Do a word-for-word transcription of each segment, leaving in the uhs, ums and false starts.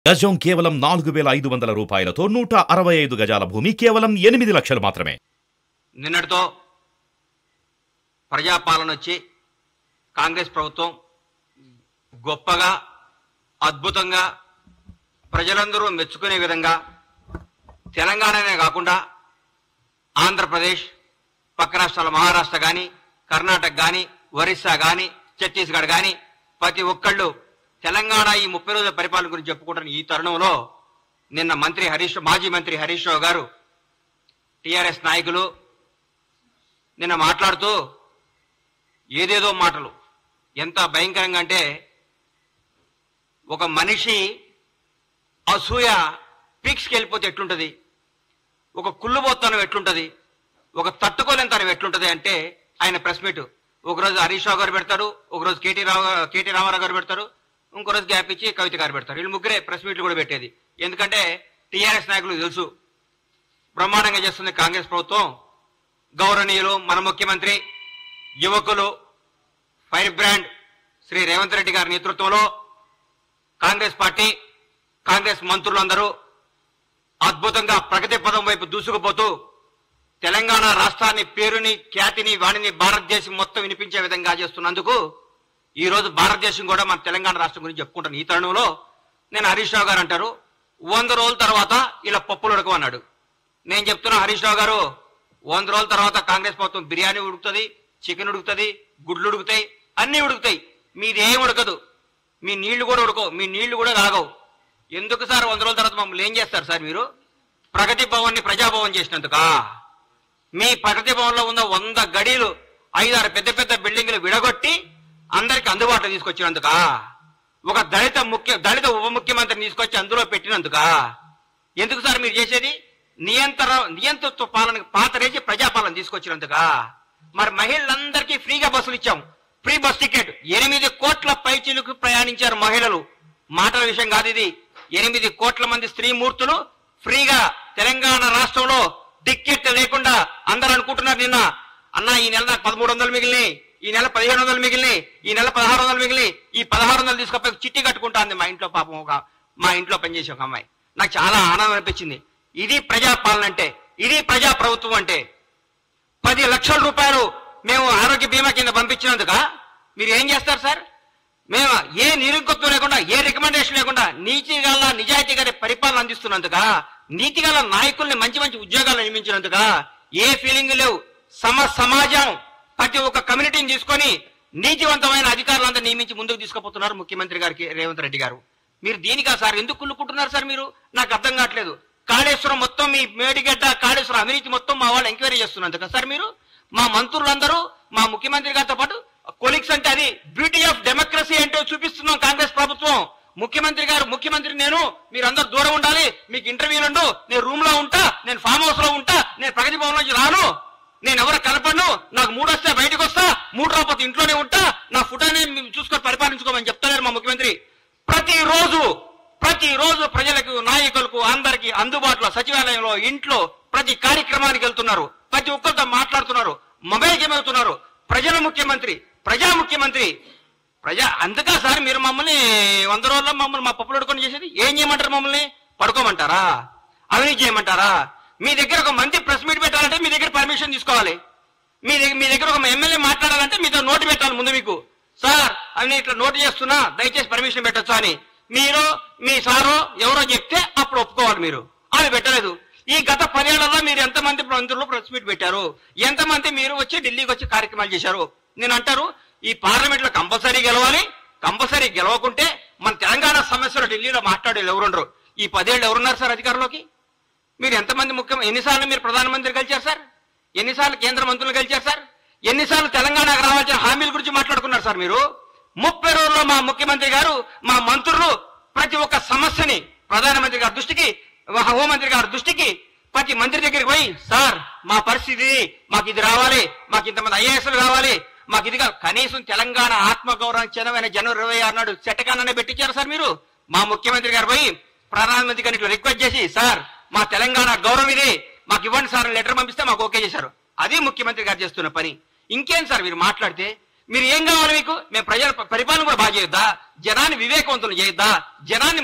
గజం కేవలం నాలుగు వేల ఐదు వందల రూపాయలతో నూట అరవై ఐదు గజాల భూమి కేవలం ఎనిమిది లక్షలు మాత్రమే. నిన్నటితో ప్రజాపాలన వచ్చి కాంగ్రెస్ ప్రభుత్వం గొప్పగా అద్భుతంగా ప్రజలందరూ మెచ్చుకునే విధంగా తెలంగాణనే కాకుండా ఆంధ్రప్రదేశ్, పక్క రాష్ట్రాల మహారాష్ట్ర కానీ, కర్ణాటక కానీ, ఒరిస్సా కానీ, ఛత్తీస్గఢ్ కానీ ప్రతి ఒక్కళ్ళు తెలంగాణ ఈ ముప్పై రోజుల పరిపాలన గురించి చెప్పుకుంటున్న ఈ తరుణంలో నిన్న మంత్రి హరీష్ మాజీ మంత్రి హరీష్ రావు గారు టీఆర్ఎస్ నాయకులు నిన్న మాట్లాడుతూ ఏదేదో మాటలు ఎంత భయంకరంగా అంటే ఒక మనిషి అసూయ పీక్స్కి వెళ్ళిపోతే ఎట్లుంటుంది, ఒక కుళ్ళుబోత్తనం ఎట్లుంటుంది, ఒక తట్టుకోలేనితనం ఎట్లుంటుంది అంటే ఆయన ప్రెస్ మీట్ ఒకరోజు హరీష్ రావు గారు పెడతారు, ఒకరోజు కేటీ రావు కేటీ రామారావు గారు పెడతారు, ఇంకో రోజు గ్యాప్ ఇచ్చి కవిత గారు పెడతారు. వీళ్ళు ముగ్గురే ప్రెస్ మీట్లు కూడా పెట్టేది. ఎందుకంటే టీఆర్ఎస్ నాయకులకు తెలుసు బ్రహ్మాండంగా చేస్తుంది కాంగ్రెస్ ప్రభుత్వం. గౌరవనీయులు మన ముఖ్యమంత్రి యువకులు ఫైర్ బ్రాండ్ శ్రీ రేవంత్ రెడ్డి గారి నేతృత్వంలో కాంగ్రెస్ పార్టీ కాంగ్రెస్ మంత్రులందరూ అద్భుతంగా ప్రగతి పదం వైపు దూసుకుపోతూ తెలంగాణ రాష్ట్రాన్ని పేరుని ఖ్యాతిని వాణిని భారతదేశం మొత్తం వినిపించే విధంగా చేస్తున్నందుకు ఈ రోజు భారతదేశం కూడా మన తెలంగాణ రాష్ట్రం గురించి చెప్పుకుంటాను. ఈ తరుణంలో నేను హరీష్ రావు గారు అంటారు వంద రోజుల తర్వాత ఇలా పప్పులు ఉడకమన్నాడు. నేను చెప్తున్నా హరీష్ రావు గారు, వంద రోజుల తర్వాత కాంగ్రెస్ ప్రభుత్వం బిర్యానీ ఉడుకుతుంది, చికెన్ ఉడుకుతుంది, గుడ్లు ఉడుకుతాయి, అన్ని ఉడుకుతాయి. మీది ఏం ఉడకదు, మీ నీళ్లు కూడా ఉడకవు, మీ నీళ్లు కూడా తాగవు. ఎందుకు సార్ వంద రోజుల తర్వాత మమ్మల్ని ఏం చేస్తారు సార్ మీరు? ప్రగతి భవన్ ని ప్రజాభవన్ చేసినందుకా? మీ ప్రగతి భవన్ లో ఉన్న వంద గడీలు ఐదారు పెద్ద పెద్ద బిల్డింగ్లు విడగొట్టి అందరికి అందుబాటులో తీసుకొచ్చినందుకా? ఒక దళిత ముఖ్య దళిత ఉప ముఖ్యమంత్రిని తీసుకొచ్చి అందులో పెట్టినందుకా? ఎందుకు సార్ మీరు చేసేది? నియంత్రణ నియంతృత్వ పాలన పాతరేసి ప్రజాపాలన తీసుకొచ్చినందుకా? మరి మహిళలందరికీ ఫ్రీగా బస్సులు ఇచ్చాం, ఫ్రీ బస్ టికెట్. ఎనిమిది కోట్ల పైచీలకు ప్రయాణించారు మహిళలు. మాటల విషయం కాదు ఇది. ఎనిమిది కోట్ల మంది స్త్రీమూర్తులు ఫ్రీగా తెలంగాణ రాష్ట్రంలో టికెట్ లేకుండా అందరూ అనుకుంటున్నారు నిన్న, అన్న ఈ నెల నాకు పదమూడు వందలు మిగిలినాయి, ఈ నెల పదిహేను వందలు మిగిలినాయి, ఈ నెల పదహారు వందలు మిగిలి, ఈ పదహారు వందలు తీసుకపోయి చిట్టి కట్టుకుంటాంది మా ఇంట్లో పాపం ఒక మా ఇంట్లో పనిచేసే ఒక అమ్మాయి. నాకు చాలా ఆనందం అనిపించింది. ఇది ప్రజాపాలన అంటే, ఇది ప్రజా ప్రభుత్వం అంటే. పది లక్షల రూపాయలు మేము ఆరోగ్య బీమా కింద పంపించినందుక మీరు ఏం చేస్తారు సార్? మేము ఏ నిరుంకత్వం లేకుండా, ఏ రికమెండేషన్ లేకుండా నీతి గల నిజాయితీ గారి పరిపాలన అందిస్తున్నందుక, నీతి గల నాయకుల్ని మంచి మంచి ఉద్యోగాలు నియమించినందుక ఏ ఫీలింగ్ లేవు. సమ సమాజం ప్రతి ఒక్క కమ్యూనిటీని తీసుకొని నీతివంతమైన అధికారులందరూ నియమించి ముందుకు తీసుకుపోతున్నారు ముఖ్యమంత్రి గారికి రేవంత్ రెడ్డి గారు. మీరు దీనికా సార్ ఎందుకు కుళ్ళుకుంటున్నారు సార్? మీరు నాకు అర్థం కావట్లేదు. కాళేశ్వరం మొత్తం మీ మేడిగడ్డ కాళేశ్వరం అవినీతి మొత్తం మా వాళ్ళు ఎంక్వైరీ చేస్తున్నందుక సార్ మీరు? మా మంత్రులందరూ మా ముఖ్యమంత్రి గారితో పాటు కొలీగ్స్ అంటే అది బ్యూటీ ఆఫ్ డెమోక్రసీ అంటే చూపిస్తున్నాం కాంగ్రెస్ ప్రభుత్వం. ముఖ్యమంత్రి గారు ముఖ్యమంత్రి నేను, మీరందరూ దూరం ఉండాలి, మీకు ఇంటర్వ్యూలు ఉండు, నేను రూమ్ లో ఉంటా, నేను ఫామ్ హౌస్ లో ఉంటా, నేను ప్రగతి భవన్ నుంచి రాను, నేను ఎవరు కలపను, నాకు మూడు వస్తే బయటకు వస్తా, మూడు రాకపోతే ఇంట్లోనే ఉంటా, నా ఫుటానే చూసుకొని పరిపాలించుకోమని చెప్తారు మా ముఖ్యమంత్రి. ప్రతిరోజు ప్రతిరోజు ప్రజలకు నాయకులకు అందరికి అందుబాటులో సచివాలయంలో ఇంట్లో ప్రతి కార్యక్రమానికి వెళ్తున్నారు, ప్రతి ఒక్కరితో మాట్లాడుతున్నారు, మొబైల్ గేమ్ వెళ్తున్నారు. ప్రజల ముఖ్యమంత్రి, ప్రజా ముఖ్యమంత్రి, ప్రజా అందుకా సార్ మీరు మమ్మల్ని వంద రోజుల్లో మమ్మల్ని మా పప్పులు అడుకొని చేసేది? ఏం చేయమంటారు? మమ్మల్ని పడుకోమంటారా? అవినీతి చేయమంటారా? మీ దగ్గర ఒక మంత్రి ప్రెస్ మీట్ పెట్టాలంటే మీ దగ్గర పర్మిషన్ తీసుకోవాలి. మీ దగ్గర మీ దగ్గర ఒక ఎమ్మెల్యే మాట్లాడాలంటే మీతో నోటు పెట్టాలి ముందు. మీకు సార్ అవి ఇట్లా నోటు చేస్తున్నా దయచేసి పర్మిషన్ పెట్టొచ్చా అని మీరు మీ సారో ఎవరో చెప్తే అప్పుడు ఒప్పుకోవాలి. మీరు అది పెట్టలేదు. ఈ గత పదేళ్లలో మీరు ఎంతమంది మంత్రులు ప్రెస్ మీట్ పెట్టారు? ఎంతమంది మీరు వచ్చి ఢిల్లీకి వచ్చి కార్యక్రమాలు చేశారు? నేను అంటారు ఈ పార్లమెంట్ లో కంపల్సరీ గెలవాలి, కంపల్సరీ గెలవకుంటే మన తెలంగాణ సమస్యలు ఢిల్లీలో మాట్లాడేది ఎవరుండరు. ఈ పదేళ్ళు ఎవరున్నారు సార్ అధికారంలోకి? మీరు ఎంతమంది ముఖ్యం ఎన్నిసార్లు మీరు ప్రధానమంత్రి గెలిచారు సార్? ఎన్నిసార్లు కేంద్ర మంత్రులు గెలిచారు సార్? ఎన్నిసార్లు తెలంగాణకు రావాల్సిన హామీల గురించి మాట్లాడుకున్నారు సార్ మీరు? ముప్పై రోజుల్లో మా ముఖ్యమంత్రి గారు మా మంత్రులు ప్రతి ఒక్క సమస్యని ప్రధానమంత్రి గారి దృష్టికి, హోంమంత్రి గారి దృష్టికి, ప్రతి మంత్రి దగ్గరికి పోయి సార్ మా పరిస్థితి, మాకు ఇది రావాలి, మాకు ఇంతమంది ఐఏఎస్లు కావాలి, మాకు ఇది కనీసం తెలంగాణ ఆత్మగౌరవం చెందమైన జనవరి ఇరవై ఆరు నాడు చెట్టకాననే పెట్టించారు సార్ మీరు. మా ముఖ్యమంత్రి గారు పోయి ప్రధానమంత్రి గారిని రిక్వెస్ట్ చేసి సార్ మా తెలంగాణ గౌరవం ఇది, మాకు ఇవ్వండి సార్ లెటర్ పంపిస్తే మాకు ఓకే చేశారు. అది ముఖ్యమంత్రి గారు చేస్తున్న పని. ఇంకేం సార్ మీరు మాట్లాడితే? మీరు ఏం కావాలి మీకు? మేము ప్రజల పరిపాలన కూడా బాగా చేయొద్దా? జనాన్ని వివేకవంతులు చేయొద్దా? జనాన్ని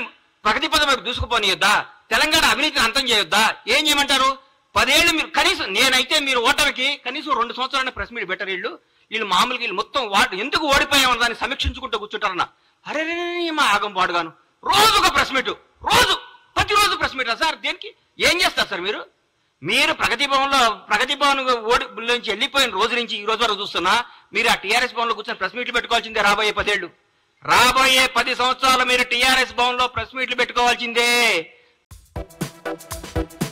ప్రగతి పదం వైపు దూసుకుపోనియొద్దా? తెలంగాణ అవినీతిని అంతం చేయొద్దా? ఏం చేయమంటారు? పదేళ్లు మీరు కనీసం, నేనైతే మీరు ఓటమికి కనీసం రెండు సంవత్సరాలు ప్రెస్ మీట్ పెట్టరు. వీళ్ళు వీళ్ళు మామూలుగా వీళ్ళు మొత్తం వాటి ఎందుకు ఓడిపోయామని దాన్ని సమీక్షించుకుంటూ కూర్చుంటారన్న. అరే మా ఆగం పాడుగాను రోజు ఒక ప్రెస్ మీట్, రోజు ప్రతిరోజు ప్రెస్ మీట్ సార్. దేనికి ఏం చేస్తారు సార్ మీరు? మీరు ప్రగతి భవన్లో ప్రగతి భవన్ ఓడి నుంచి వెళ్ళిపోయిన రోజు నుంచి ఈ రోజు వరకు చూస్తున్నా మీరు ఆ టీఆర్ఎస్ భవన్ లో కూర్చొని ప్రెస్ మీట్లు పెట్టుకోవాల్సిందే. రాబోయే పదేళ్లు, రాబోయే పది సంవత్సరాలు మీరు టీఆర్ఎస్ భవన్ లో ప్రెస్ మీట్లు పెట్టుకోవాల్సిందే.